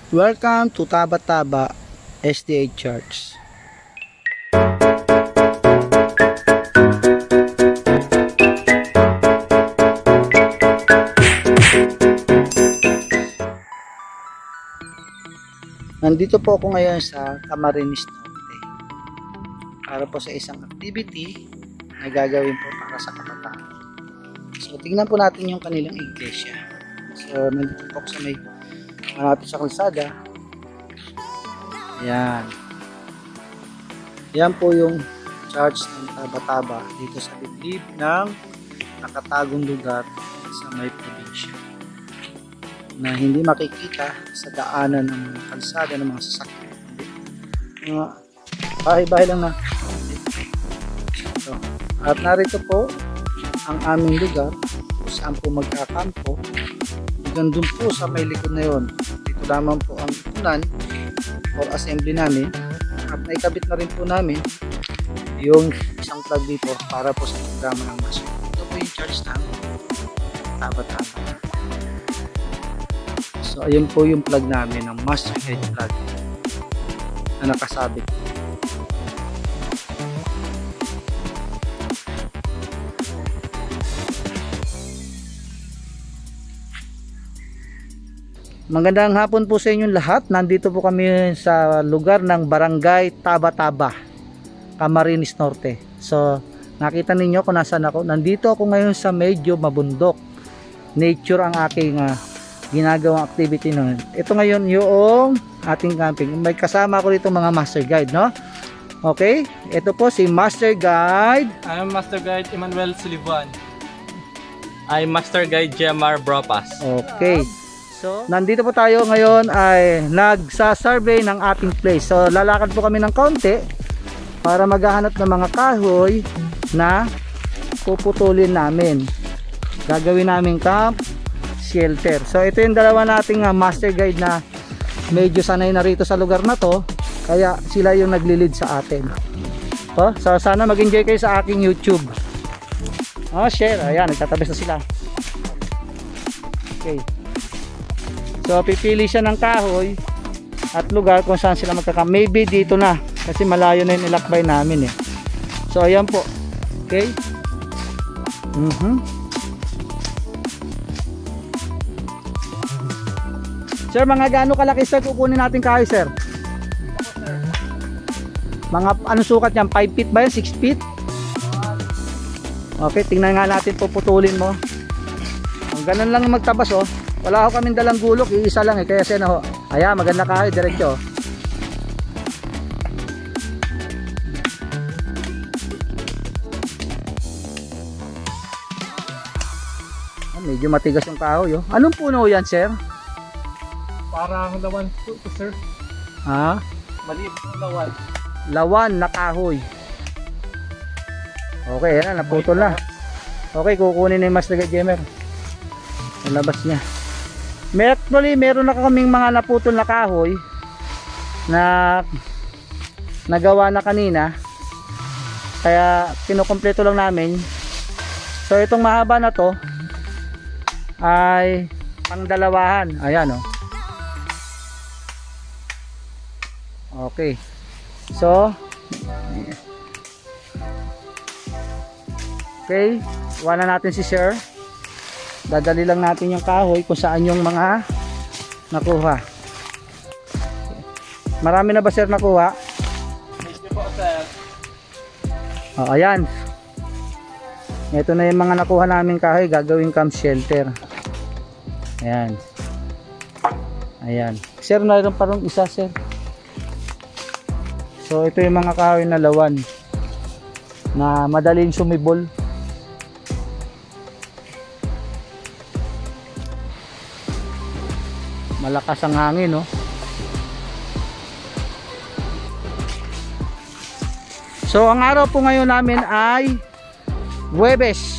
Welcome to Taba-Taba SDA Church. Nandito po ako ngayon sa Camarines Norte para po sa isang activity na gagawin po para sa kabataan. So tingnan po natin yung kanilang iglesia. So nandito po ako sa may malapit sa kalsada. Ayan. Yan po yung church ng Taba-Taba dito sa liblib ng nakatagong lugar sa may probinsya na hindi makikita sa daanan ng mga kalsada ng mga sasakyan. Mga bahay-bahay lang na. So, at narito po ang aming lugar kung saan po magkakampo. Hanggang dun po sa may likod na yon. Dito lamang po ang unan or assembly namin. At naikabit na rin po namin yung isang plug dito para po sa programa ng masjid. Ito po yung church ng Taba-Taba. So ayun po yung plug namin ng master head plug na nakasabit. Magandang hapon po sa inyong lahat. Nandito po kami sa lugar ng Barangay Taba-Taba, Camarines Norte. So nakita ninyo kung nasaan ako. Nandito ako ngayon sa medyo mabundok. Nature ang aking ginagawang activity nun. Ito ngayon yung ating camping. May kasama ko dito mga master guide, no? Okay? Ito po si Master Guide. I'm Master Guide Emmanuel Silibuan. I'm Master Guide Jemar Bropas. Okay. So, nandito po tayo ngayon ay nagsa-survey ng ating place. So, lalakad po kami ng kaunti para maghahanap ng mga kahoy na puputulin namin. Gagawin namin camp shelter. So ito yung dalawa nating master guide na medyo sanay na rito sa lugar na to, kaya sila yung nagli-lead sa atin. So sana mag-enjoy kayo sa aking YouTube. Share. Ayan, nagtatabis na sila. Okay. So pipili siya ng kahoy at lugar kung saan sila magkakam. Maybe dito na kasi malayo na yung ilakbay namin eh. So ayan po. Okay. Sir, mga gaano kalaki sir kukunin natin kahoy sir? Mga ano sukat yan? 5 feet ba yan? 6 feet? Okay, tingnan nga natin, puputulin mo. Ang ganun lang magtabas oh. Wala ako kaming dalang gulok, iisa lang eh. Kaya siya na ho. Ayan, maganda kahoy, diretso. Medyo matigas yung kahoy oh. Anong puno yan sir? Parang lawan po, sir. Ha? Maliit na lawan. Lawan na kahoy. Okay, yan, naputol na. Okay, kukunin na yung Master Gamer. Nalabas niya. Actually, meron na kaming mga naputol na kahoy na nagawa na kanina. Kaya kinukumpleto lang namin. So itong mahaba na to ay pangdalawahan. Ayan oh. Okay. So okay, iwanan natin si sir. Dadali lang natin yung kahoy kung saan yung mga nakuha. Marami na ba sir nakuha? Hindi po sir. Ayan. Ito na yung mga nakuha namin kahoy, gagawing camp shelter. Ayan. Ayan. Sir, mayroon pa rin isa sir. So ito yung mga kahoy na lawan na madaling sumibol. Malakas ang hangin, no? So ang araw po ngayon namin ay Huwebes.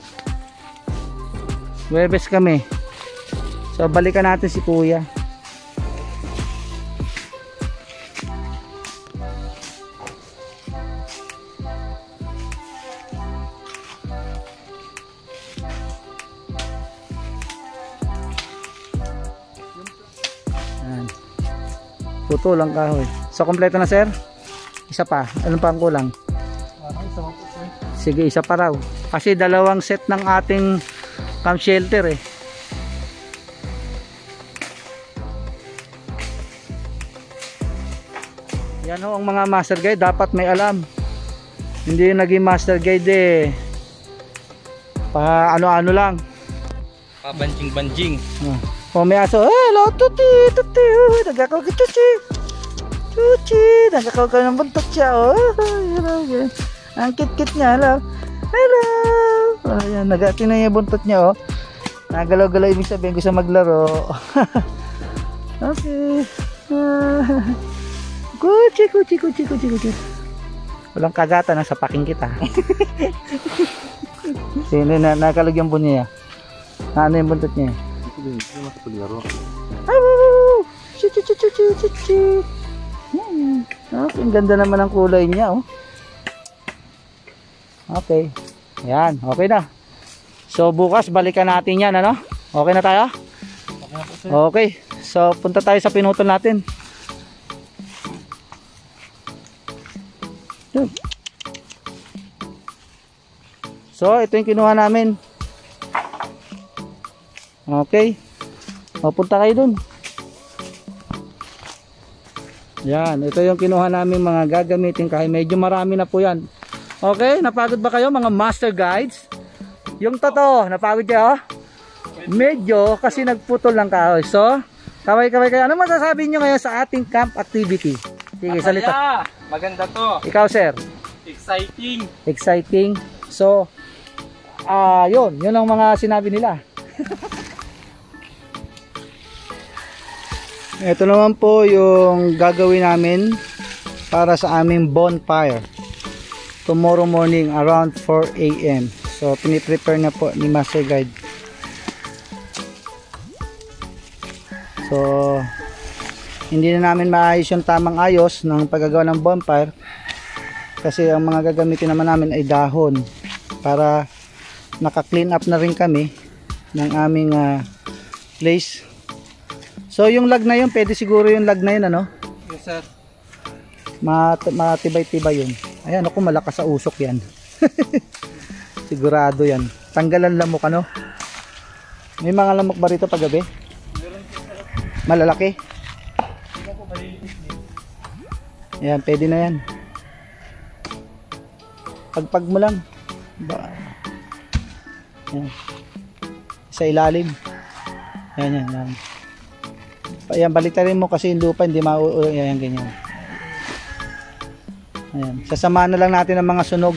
Huwebes kami. So balikan natin si Kuya. Putol ang kahoy. So kompleto na sir? Isa pa. Anong pa ang kulang? Isa pa po, sir. Sige, isa pa raw. Kasi dalawang set ng ating camp shelter eh. Yan ho ang mga master guide. Dapat may alam. Hindi yung naging master guide eh. Pa ano-ano lang. Pabanjing-banjing. Oh, may aso. Hello, tuti, tuti. Nagkakaw ka, tuti. Tuti. Nagkakaw ka ng buntot siya. Oh, hello. Ang kit-kit niya. Hello. Hello. Ayan, nagatin na yung buntot niya. Oh. Nagalaw-galaw. Ibig sabihin gusto maglaro. Okay. Kuchi, kuchi, kuchi, kuchi, kuchi. Walang kagatan. Nasa paking kita. Sino na nakalog yung buntot niya? Ano yung buntot niya? Hindi makapaglaro. Okay, ang ganda naman ang kulay niya, oh. Okay. Yan, okay na. So bukas balikan natin yan, ano? Okay na tayo? Okay na po, sir. Okay. So punta tayo sa pinutol natin. So ito yung kinuha namin. Okay. Mapunta kayo dun. Yan, ito yung kinuha namin mga gagamitin kahit medyo marami na po yan. Okay, napagod ba kayo mga master guides? Yung totoo, napagod kayo? Medyo kasi nagputol lang kahoy. So, kaway-kaway kayo. Ano masasabi nyo ngayon sa ating camp activity? Sige, salita. Maganda to. Ikaw sir? Exciting. Exciting. So, yun ang mga sinabi nila. Ito naman po yung gagawin namin para sa aming bonfire tomorrow morning around 4 AM. So piniprepare na po ni Master Guide. So hindi na namin maayos yung tamang ayos ng paggagawa ng bonfire kasi ang mga gagamitin naman namin ay dahon para naka-clean up na rin kami ng aming place. So yung lag na yun, pwede siguro yung lag na yun, ano? Yes, sir. Matibay-tibay yun. Ayan, ako malakas sa usok yan. Sigurado yan. Tanggalan lamok, ano? May mga lamok ba rito paggabi? Malalaki? Ayan, pwede na yan. Pagpag mo lang. Ayan. Sa ilalim. Ayan, yan lang. Ayan, balitarin mo kasi yung lupa hindi ayan, ganyan. Ayan, sasamahan na lang natin ang mga sunog.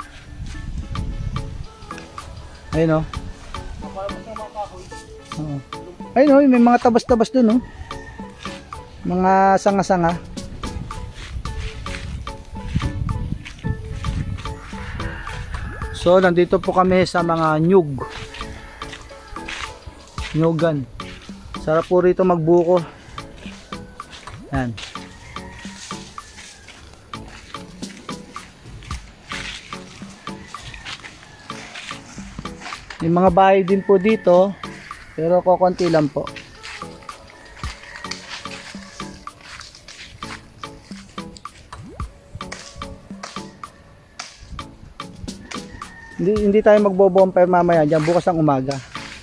Ayun, oh. Ayun, oh, may mga tabas-tabas dun, oh. Mga sanga-sanga. So, nandito po kami sa mga nyugan. Sarap po rito magbuko. Yan. May mga bahay din po dito, pero kokonti lang po. Hindi tayo magbo-bonfire mamaya diyan, bukas ang umaga.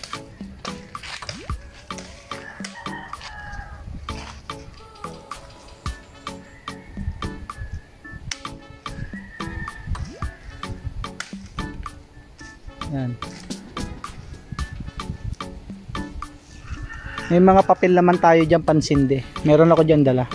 Yan. May mga papel naman tayo diyan pansinde. Meron ako diyan dala.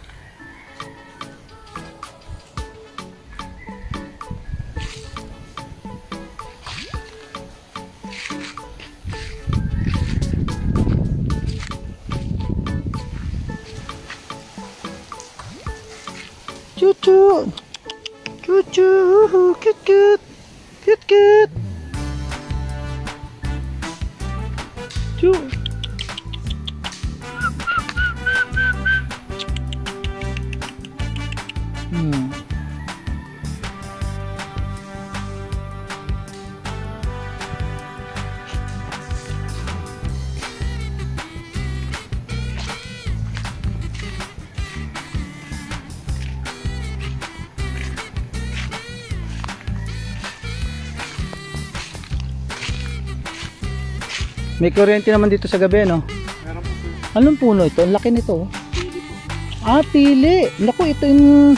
Cucu. Cucu, kit-kit. Kit-kit. May kuryente naman dito sa gabi, no? Meron po po. Anong puno ito? Ang laki nito. Ah, pili. Naku, ito yung...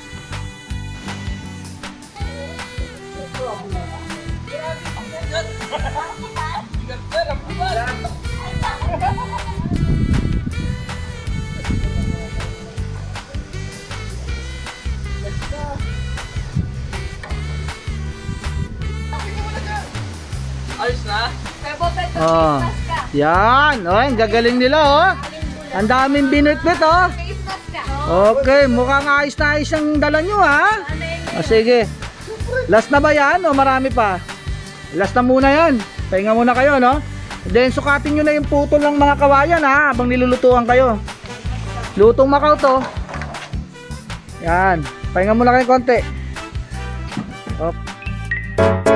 Ayos na? Oh. Yan. Oh, ang gagaling nila, oh. Ang daming binitbit, oh. Okay, mukhang ayos na ayos ang dala nyo, ha? O, sige. Last na ba yan o marami pa? Last na muna yan. Pahinga muna kayo, no? Then, sukatin nyo na yung putol ng mga kawayan, ha? Habang nilulutuan kayo. Lutong Macau to. Yan. Pahinga muna kayo konti. Okay.